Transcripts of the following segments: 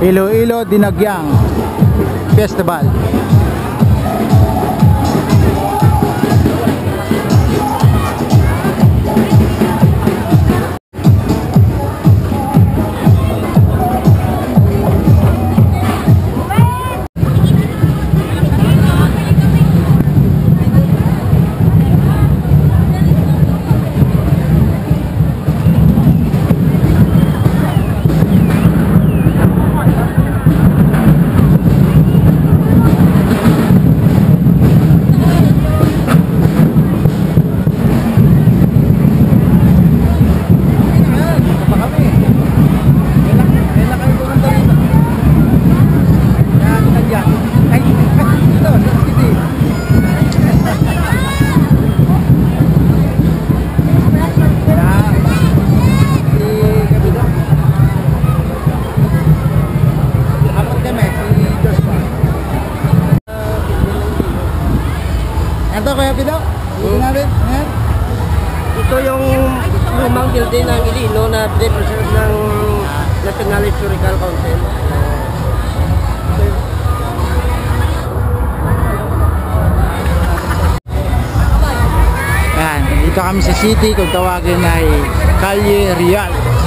Iloilo Dinagyang Festival. Ito Kuya Pido, dito natin. Ayan. Ito yung lumang building ng Iloilo na preserve ng National Historical Council. Ayan, dito kami sa city, kung tawagin ay Calle Real.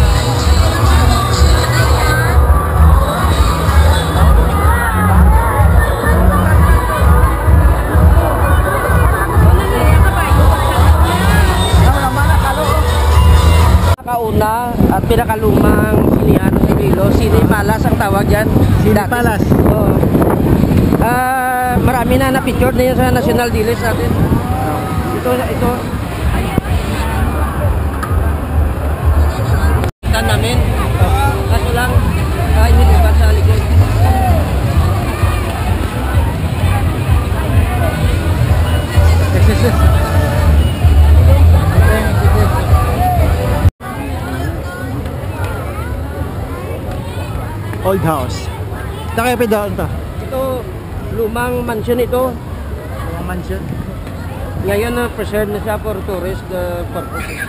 Kauna at pinakalumang sinihan sa Iloilo, Cine Palace ang tawag yan. Cine Palace? Oo. Marami na na-picture na yun sa National Dilis natin. Ito. Tan namin. Kaso lang, hindi ba sa likod. Old house. Ito Kuya Pido, ito. Ito, lumang mansion ito. Lumang mansion. Ngayon na preserve na siya for tourist purposes.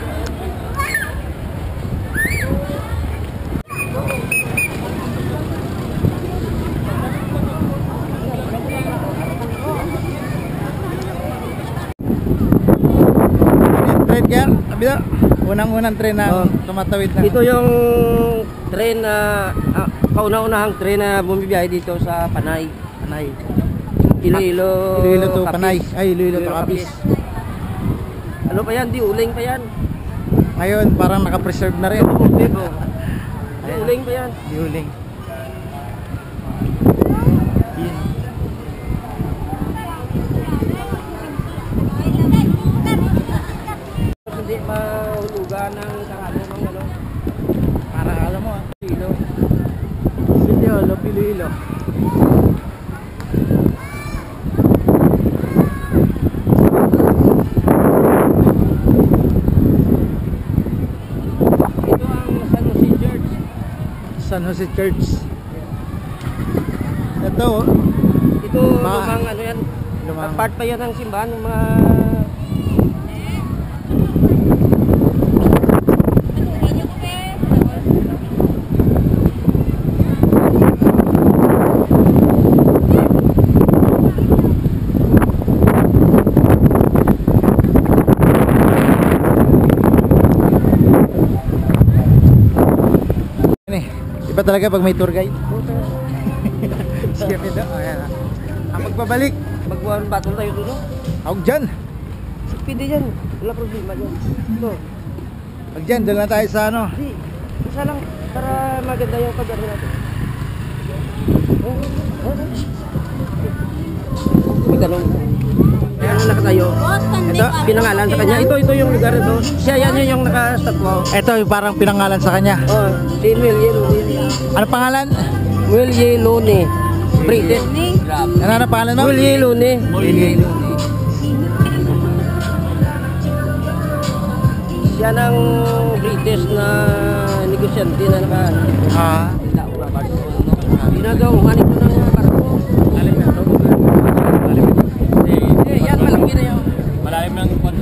Train kaya, Pido? Unang-unang train na tumatawid na. Ito yung train na kauna-unahang train na bumibiyahe dito sa Panay. Iloilo to Capiz. Panay. Ay, Iloilo to Capiz. Ano pa yan? Di uling pa yan. Ngayon, parang naka-preserve na rin. Di uling pa yan. Di uling. Hindi mahulugan ng kahalo ng ano. Para alam mo, Iloilo. Iloilo. Ito ang San Jose Church. San Jose Church. Ito, Ito lumang ano yan. Part pa yan ng simbahan ng mga iba talaga pag may tour guide. Sige Pido, ayan. Ang magbabalik. magbuhan battle tayo dito. Huwag dyan. Pwede yan. Wala problema dyan. Ito. Huwag dyan, doon lang tayo sa ano. Di. Isa lang para maganda yung pag-ano natin. May tanong. Ayan ang nakatayo. Ito, pinangalan sa kanya. Ito yung lugar ito. Siya yan yung nakastatwa. Ito yung parang pinangalan sa kanya. Oh, si Willie Looney. Ano pangalan? Willie Looney. British. Ano pangalan mo? Willie Looney. Siya ng British na negosyante na naka ginagawa ko ng barko. Alam na ito. Yan, malaki na yun. Malalim ng kwanto.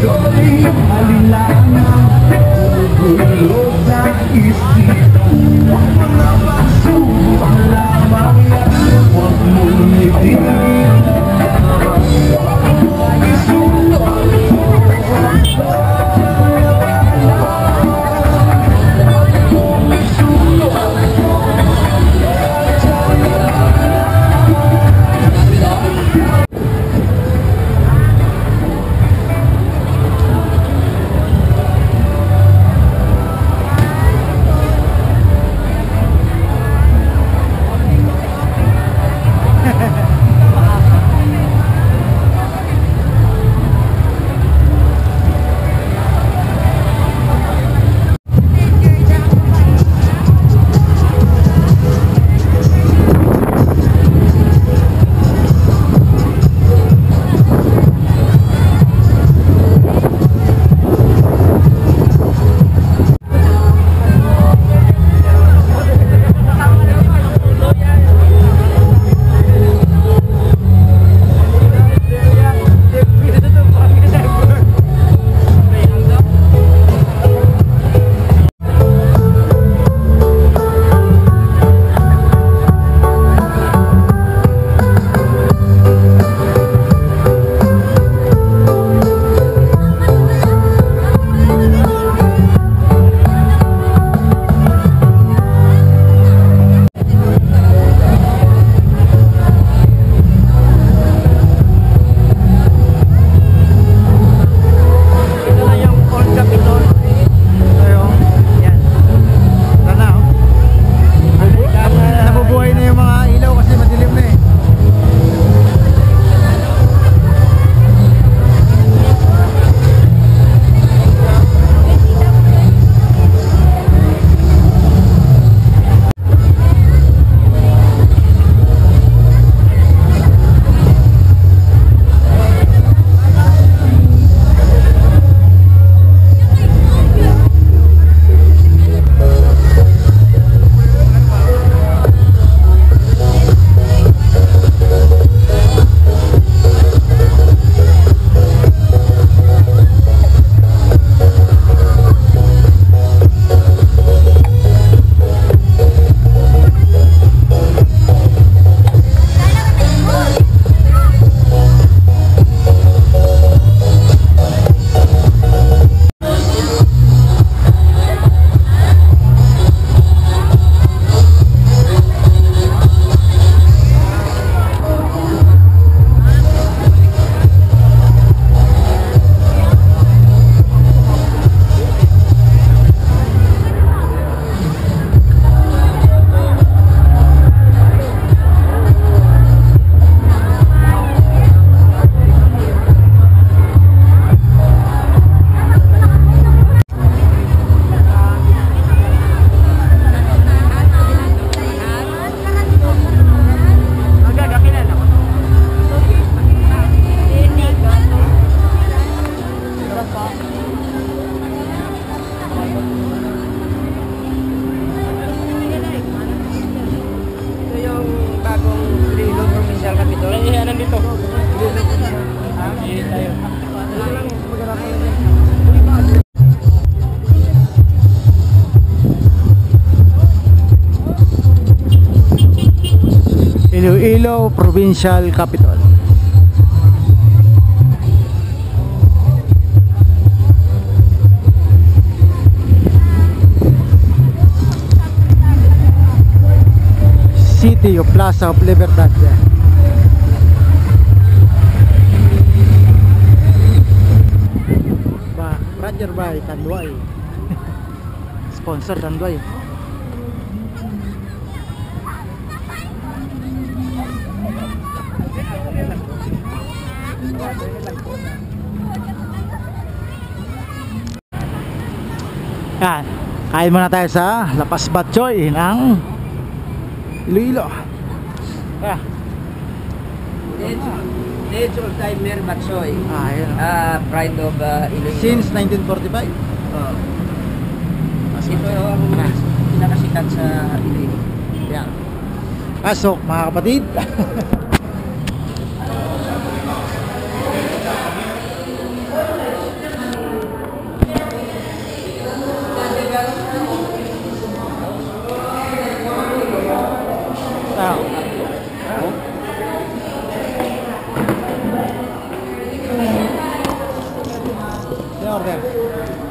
Iloilo Provincial Capital. City of Plaza of Libertad. Ba, Roger by Tanduay. Sponsor Tanduay. Yan, kain muna tayo sa Lapas Batchoy ng Iloilo. Dates of Timer Batchoy. Yan. Pride of Iloilo. Since 1945. Ito ang pinakasikat sa Iloilo. Yan. Pasok mga kapatid. sir.